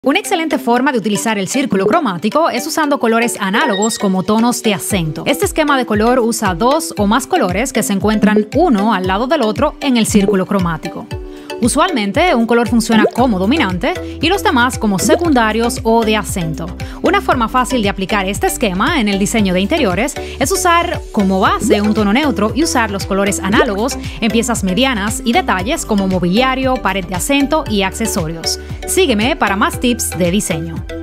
Una excelente forma de utilizar el círculo cromático es usando colores análogos como tonos de acento. Este esquema de color usa dos o más colores que se encuentran uno al lado del otro en el círculo cromático. Usualmente, un color funciona como dominante y los demás como secundarios o de acento. Una forma fácil de aplicar este esquema en el diseño de interiores es usar como base un tono neutro y usar los colores análogos en piezas medianas y detalles como mobiliario, pared de acento y accesorios. Sígueme para más tips de diseño.